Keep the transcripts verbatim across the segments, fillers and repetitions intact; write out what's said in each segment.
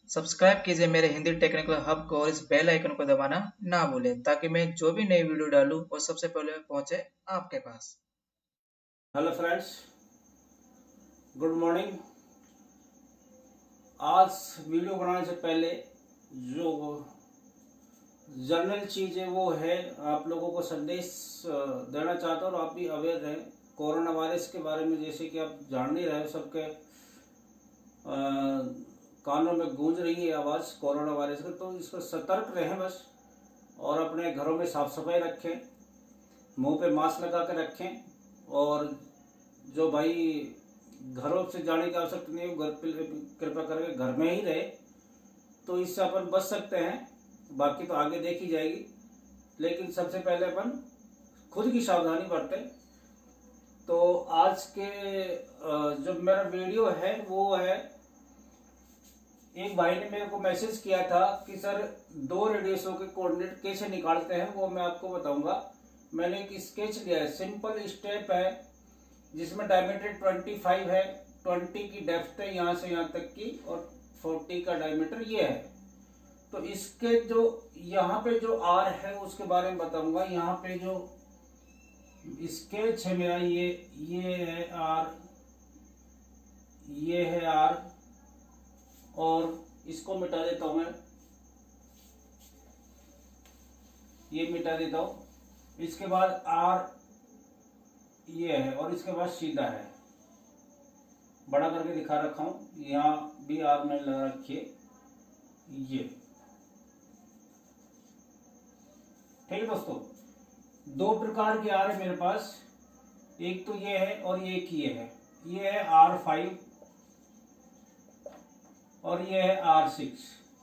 Subscribe कीजिए मेरे Hindi technical hub को और इस बेल आइकन को दबाना ना भूलें ताकि मैं जो भी नई वीडियो डालूं वो सबसे पहले पहुंचे आपके पास। Hello friends, good morning. आज वीडियो बनाने से पहले जो जनरल चीज़ है वो है, आप लोगों को संदेश देना चाहता हूँ और आप भी अवेयर रहें कोरोना वायरस के बारे में। जैसे कि आप जान नहीं रहे, सबके कानों में गूंज रही है आवाज़ कोरोना वायरस की, तो इसको सतर्क रहें बस। और अपने घरों में साफ सफाई रखें, मुंह पे मास्क लगा कर रखें, और जो भाई घरों से जाने की आवश्यकता नहीं है घर पे कृपया करके घर में ही रहे, तो इससे अपन बच सकते हैं। बाकी तो आगे देखी जाएगी, लेकिन सबसे पहले अपन खुद की सावधानी बरतें। तो आज के जो मेरा वीडियो है वो है, एक भाई ने मेरे को मैसेज किया था कि सर दो रेडियसों के कोऑर्डिनेट कैसे निकालते हैं, वो मैं आपको बताऊंगा। मैंने एक स्केच लिया है, सिंपल स्टेप है, जिसमें डायमीटर पच्चीस है, बीस की डेप्थ है यहाँ से यहाँ तक की, और चालीस का डायमीटर ये है। तो इसके जो यहाँ पे जो आर है उसके बारे में बताऊंगा। यहाँ पे जो स्केच है मेरा, ये ये है आर, ये है आर, और इसको मिटा देता हूं मैं, ये मिटा देता हूं। इसके बाद आर ये है, और इसके बाद सीधा है, बड़ा करके दिखा रखा हूं, यहाँ भी आर में लगा रखिए ये। ठीक है दोस्तों, दो प्रकार के आर है मेरे पास, एक तो ये है और एक ये है। ये है आर फाइव और ये है आर सिक्स।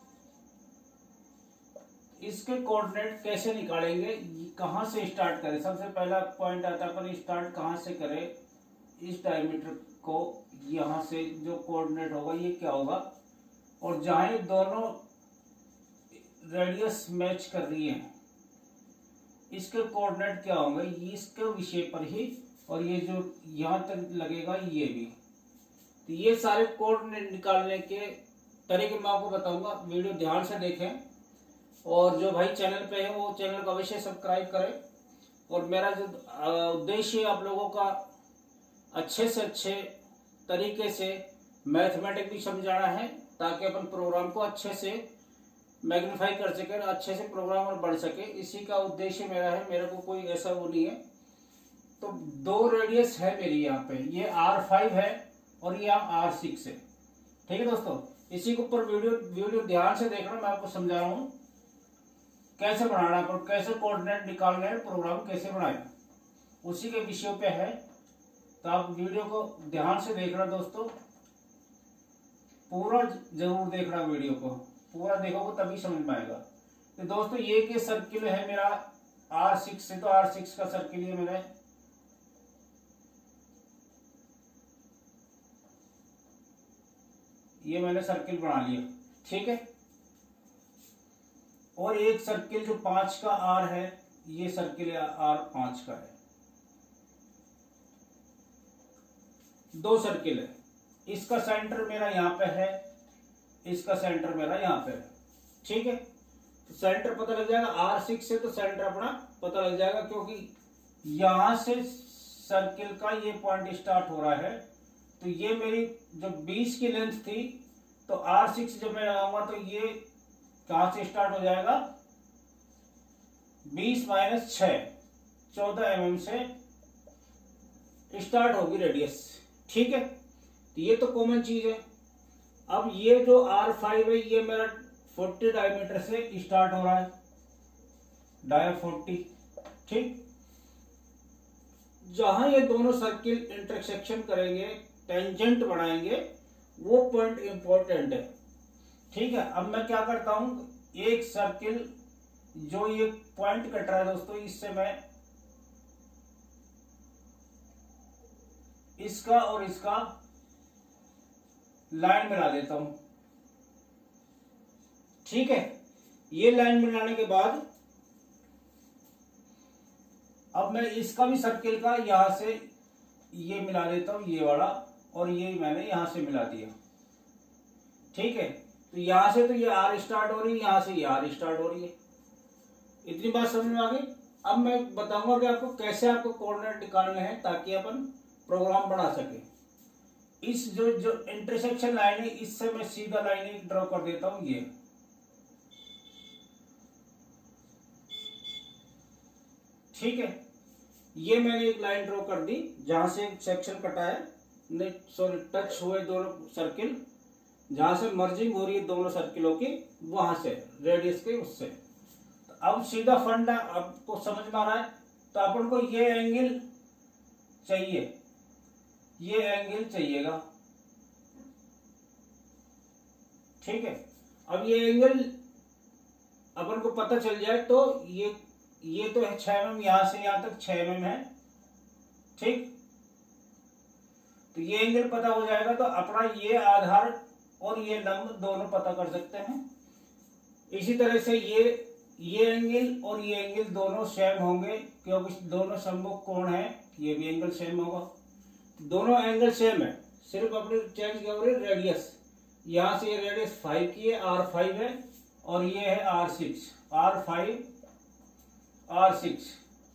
इसके कोऑर्डिनेट कैसे निकालेंगे, कहां से स्टार्ट करें? सबसे पहला पॉइंट आता है अपन स्टार्ट कहां से करें। इस डायमीटर को यहां से जो कोऑर्डिनेट होगा ये क्या होगा, और जहां दोनों रेडियस मैच कर रही हैं इसके कोऑर्डिनेट क्या होंगे, इसके विषय पर ही। और ये जो यहां तक लगेगा ये भी, तो ये सारे कोऑर्डिनेट निकालने के तरीके मैं आपको बताऊंगा। वीडियो ध्यान से देखें, और जो भाई चैनल पे है वो चैनल को अवश्य सब्सक्राइब करें। और मेरा जो उद्देश्य है आप लोगों का अच्छे से अच्छे तरीके से मैथमेटिक्स भी समझाना है, ताकि अपन प्रोग्राम को अच्छे से मैग्नीफाई कर सके, अच्छे से प्रोग्राम और बढ़ सके। इसी का उद्देश्य मेरा है, मेरे को कोई ऐसा वो नहीं है। तो दो रेडियस है मेरी यहाँ पे, ये आर फाइव है और ये आर सिक्स है। ठीक है दोस्तों, इसी के ऊपर वीडियो वीडियो ध्यान से देखना, मैं आपको समझा रहा हूँ कैसे बनाना है, कैसे कोऑर्डिनेट निकालना है, प्रोग्राम कैसे बनाए, उसी के विषयों पे है। तो आप वीडियो को ध्यान से देखना दोस्तों, पूरा जरूर देखना, वीडियो को पूरा देखोगे तभी समझ में आएगा। तो दोस्तों ये के सर्किल है मेरा आर सिक्स से, तो आर सिक्स का सर्किल ये मैंने ये मैंने सर्किल बना लिया। ठीक है, और एक सर्किल जो पांच का आर है, ये सर्किल आर पांच का है, दो सर्किल है। इसका सेंटर मेरा यहां पे है, इसका सेंटर मेरा यहां पे है। ठीक है, तो सेंटर पता लग जाएगा आर सिक्स से, तो सेंटर अपना पता लग जाएगा, क्योंकि यहां से सर्किल का ये पॉइंट स्टार्ट हो रहा है। तो ये मेरी जो बीस की लेंथ थी, तो आर सिक्स जब मैं लगाऊंगा तो ये कहां से स्टार्ट हो जाएगा, बीस माइनस छह, चौदह एम एम से स्टार्ट होगी रेडियस। ठीक है, तो ये तो कॉमन चीज है। अब ये जो आर फाइव है, ये मेरा चालीस डायमीटर से स्टार्ट हो रहा है, डाया चालीस। ठीक, जहां ये दोनों सर्किल इंटरसेक्शन करेंगे, टेंजेंट बनाएंगे, वो पॉइंट इंपॉर्टेंट है। ठीक है, अब मैं क्या करता हूं, एक सर्किल जो ये पॉइंट कट रहा है दोस्तों, इससे मैं इसका और इसका लाइन मिला देता हूं। ठीक है, ये लाइन मिलाने के बाद अब मैं इसका भी सर्किल का यहां से ये मिला देता हूं, ये वाला, और ये मैंने यहां से मिला दिया। ठीक है, तो यहाँ से तो ये आर स्टार्ट हो रही है, यहाँ से ये आर स्टार्ट हो रही है। इतनी बात समझ में आ गई। अब मैं बताऊंगा कि आपको कैसे आपको कोऑर्डिनेट निकालने हैं ताकि अपन प्रोग्राम बना सके। इस जो जो इंटरसेक्शन लाइन है इससे मैं सीधा लाइन एक ड्रॉ कर देता हूं, ये ठीक है। ये मैंने एक लाइन ड्रॉ कर दी जहां से एक सेक्शन कटा है, नहीं सॉरी टच हुए दोनों सर्किल, जहां से मर्जिंग हो रही है दोनों सर्किलों की, वहां से रेडियस के उससे। तो अब सीधा फंडा आपको समझ में आ रहा है। तो अपन को ये एंगल चाहिए, ये एंगल चाहिएगा, ठीक है। अब ये एंगल अपन को पता चल जाए तो ये ये तो है छह एम एम, यहां से यहां तक छह एम एम है, ठीक। तो ये एंगल पता हो जाएगा तो अपना ये आधार और ये लंब दोनों पता कर सकते हैं। इसी तरह से ये ये एंगल और ये एंगल दोनों सेम होंगे क्योंकि दोनों सम्मुख कोण है, ये भी एंगल सेम होगा। दोनों एंगल सेम है, सिर्फ अपने चेंज क्या हो रही है रेडियस। यहां से ये रेडियस फाइव की है, आर फाइव है, और ये है R six, R five R six,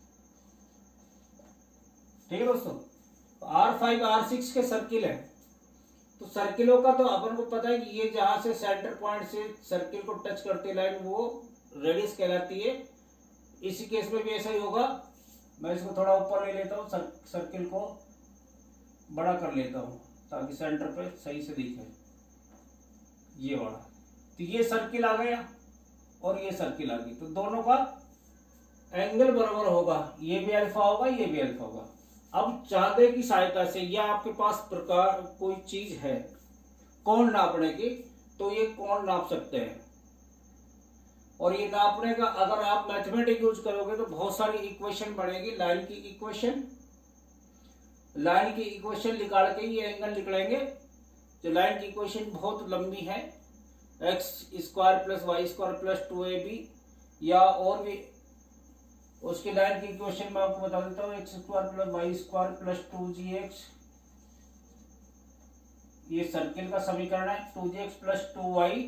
ठीक है दोस्तों। आर फाइव आर सिक्स के सर्किल है। तो सर्किलों का तो अपन को पता है कि ये जहां से सेंटर पॉइंट से सर्किल को टच करती लाइन वो रेडियस कहलाती है। इसी केस में भी ऐसा ही होगा। मैं इसको थोड़ा ऊपर ले लेता हूँ, सर, सर्किल को बड़ा कर लेता हूँ ताकि सेंटर पे सही से दिखे, ये वाला। तो ये सर्किल आ गया और ये सर्किल आ गई, तो दोनों का एंगल बराबर होगा, ये भी अल्फा होगा, ये भी अल्फा होगा। अब चांदे की सहायता से या आपके पास प्रकार कोई चीज है कोण नापने की, तो ये कोण नाप सकते हैं। और ये नापने का अगर आप मैथमेटिक यूज करोगे तो बहुत सारी इक्वेशन बनेगी। लाइन की इक्वेशन, लाइन की इक्वेशन निकाल के ये एंगल निकलेंगे। जो लाइन की इक्वेशन बहुत लंबी है, X square plus Y square plus two A B, या और भी उसकी लाइन की इक्वेशन मैं आपको बता देता हूँ, X square plus Y square plus two G X, ये सर्किल का समीकरण है, two G X plus two Y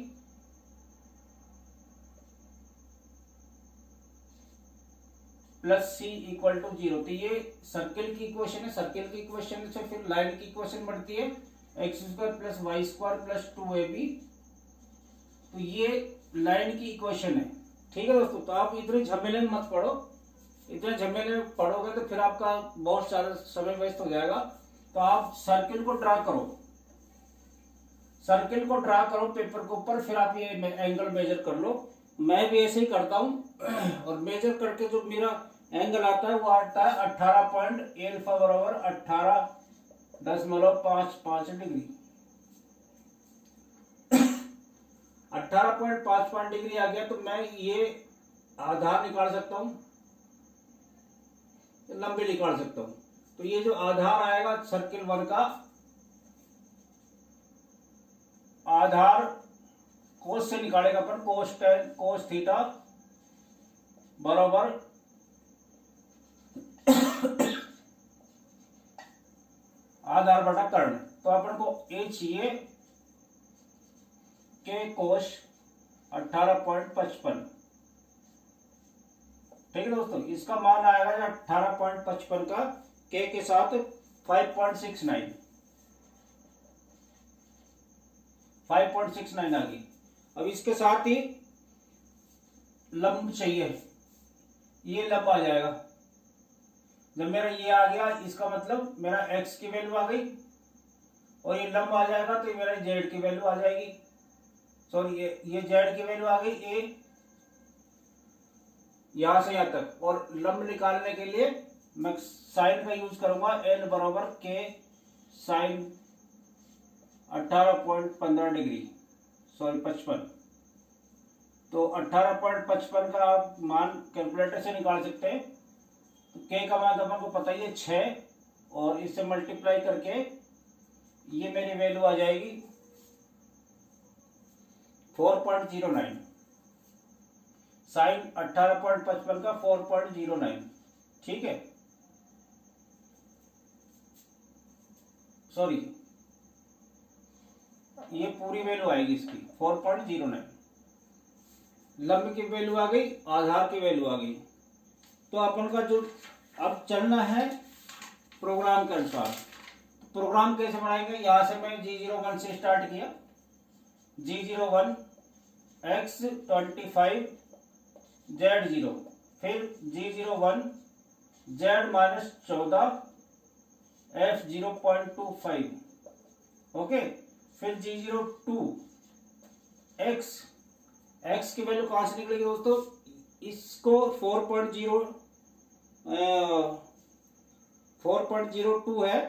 plus C equal to zero. तो ये सर्किल की इक्वेशन है। सर्किल की इक्वेशन से फिर लाइन की इक्वेशन बढ़ती है, X square plus Y square plus two A B. तो ये लाइन की इक्वेशन है, ठीक है दोस्तों। तो आप इतने झमेले में मत पढ़ो, इतने झमेले में पढ़ोगे तो फिर आपका बहुत सारा समय वेस्ट हो जाएगा। तो आप सर्किल को ड्रा करो, सर्किल को ड्रा करो पेपर के ऊपर, फिर आप ये एंगल मेजर कर लो। मैं भी ऐसे ही करता हूं और मेजर करके जो मेरा एंगल आता है वो आता है अठारह पॉइंट एल्फा बराबर अठारह दशमलव पांच पांच डिग्री। अठारह पॉइंट पांच पांच डिग्री आ गया तो मैं ये आधार निकाल सकता हूं, लंबी निकाल सकता हूं। तो ये जो आधार आएगा सर्किल वन का, आधार कोस से निकालेगा अपन, कोस टेन कोस थीटा बराबर आधार बटा कर्ण। तो अपन को एच ये के कोश अठारह पॉइंट पचपन, ठीक है दोस्तों। इसका मान आएगा अठारह पॉइंट पचपन का के के साथ five point six nine, five point six nine आ गई। अब इसके साथ ही लंब चाहिए, ये लंब आ जाएगा। जब मेरा ये आ गया इसका मतलब मेरा x की वैल्यू आ गई, और ये लंब आ जाएगा तो मेरा z की वैल्यू आ जाएगी, सॉरी ये ये z की वैल्यू आ गई a, यहां से यहां तक। और लंब निकालने के लिए मैं साइन का यूज करूंगा, l बराबर k साइन अठारह पॉइंट पंद्रह डिग्री, सॉरी पचपन। तो अठारह पॉइंट पचपन का आप मान कैलकुलेटर से निकाल सकते हैं। तो k का मान अपन को पता ही है छह, और इससे मल्टीप्लाई करके ये मेरी वैल्यू आ जाएगी four point zero nine, sine अठारह पॉइंट पचपन का फोर पॉइंट जीरो नाइन, ठीक है। सॉरी ये पूरी वैल्यू आएगी इसकी फोर पॉइंट जीरो नाइन। लंब की वैल्यू आ गई, आधार की वैल्यू आ गई। तो अपन का जो अब चलना है प्रोग्राम के अनुसार। प्रोग्राम कैसे बनाएंगे, यहां से मैं जी जीरो वन से स्टार्ट किया, G zero one X twenty five Z zero, फिर G zero one Z minus चौदह F zero point two five, okay. फिर G zero two X, X की वैल्यू कहां से निकलेगी दोस्तों, इसको four point zero four point zero two है,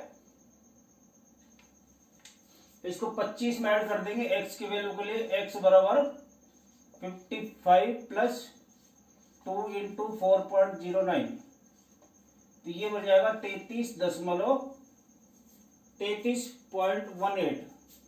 इसको पच्चीस में ऐड कर देंगे एक्स की वैल्यू के लिए। एक्स बराबर fifty five plus two into four point zero nine, तो ये बन जाएगा तैतीस दशमलव तैतीस पॉइंट वन एट,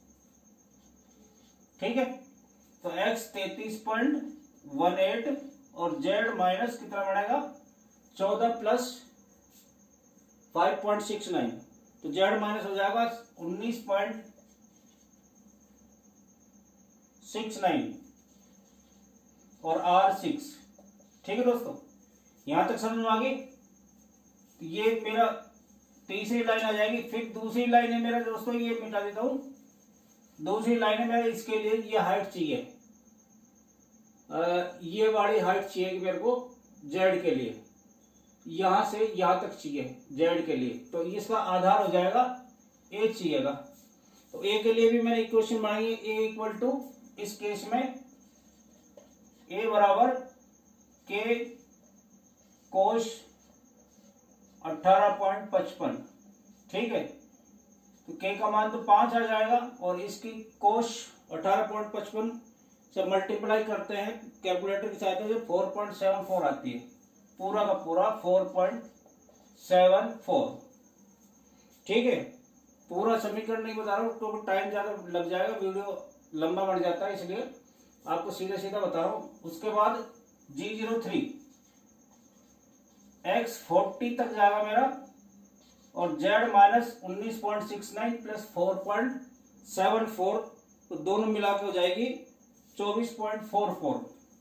ठीक है। तो x तैतीस पॉइंट वन एट और z माइनस कितना बनेगा चौदह plus five point six nine, तो z माइनस हो जाएगा उन्नीस पॉइंट सिक्स नाइन और r सिक्स, ठीक है दोस्तों। यहां तक समझ में आ गई। तो ये मेरा तीसरी लाइन आ जाएगी। फिर दूसरी लाइन है मेरा दोस्तों, ये मिटा देता हूं। दूसरी लाइन है मेरा, इसके लिए ये हाइट चाहिए, आ, ये वाली हाइट चाहिए मेरे को जेड के लिए, यहां से यहां तक चाहिए जेड के लिए। तो इसका आधार हो जाएगा ए चाहिएगा। तो ए के लिए भी मैंने इक्वेशन बनाई है, ए इक्वल टू, इस केस में ए बराबर के कोश अठारह पॉइंट पचपन, ठीक है। तो के का मान तो पांच आ जाएगा और इसकी कोश अठारह पॉइंट पचपन से मल्टीप्लाई करते हैं कैलकुलेटर की सहायता से, फोर पॉइंट सेवन फोर आती है, पूरा का पूरा फोर पॉइंट सेवन फोर, ठीक है। पूरा समीकरण नहीं बता रहा हूँ क्योंकि टाइम ज्यादा लग जाएगा, वीडियो लंबा बढ़ जाता है, इसलिए आपको सीधा सीधा बता रहा हूँ। उसके बाद G zero three X forty तक जाएगा मेरा और जेड माइनस उन्नीस point six nine plus four point seven four, तो दोनों मिला के हो जाएगी चौबीस पॉइंट फोर फोर,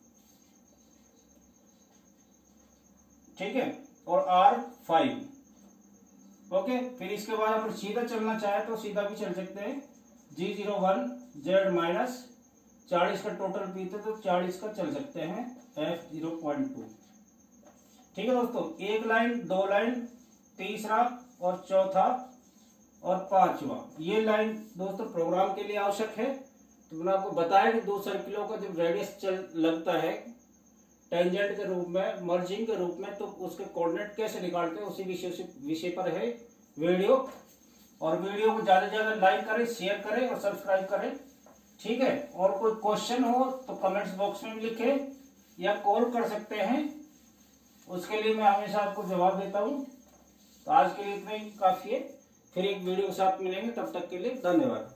ठीक है। और आर फाइव, ओके। फिर इसके बाद अगर सीधा चलना चाहे तो सीधा भी चल सकते हैं। G zero one Z minus चालीस का टोटल पीते तो चालीस का चल सकते हैं एफ जीरो पॉइंट टू, ठीक है दोस्तों। एक लाइन, दो लाइन, तीसरा और चौथा और पांचवा, ये लाइन दोस्तों प्रोग्राम के लिए आवश्यक है। तो मैंने आपको बताया कि दो सर्किलों का जब रेडियस चल लगता है टेंजेंट के रूप में, मर्जिंग के रूप में, तो उसके कोऑर्डिनेट कैसे निकालते हैं उसी विषय विषय पर है वीडियो। और वीडियो को ज्यादा से ज्यादा लाइक करें, शेयर करें और सब्सक्राइब करें, ठीक है। और कोई क्वेश्चन हो तो कमेंट्स बॉक्स में लिखें या कॉल कर सकते हैं, उसके लिए मैं हमेशा आपको जवाब देता हूं। तो आज के लिए इतना ही काफी है, फिर एक वीडियो के साथ मिलेंगे, तब तक के लिए धन्यवाद।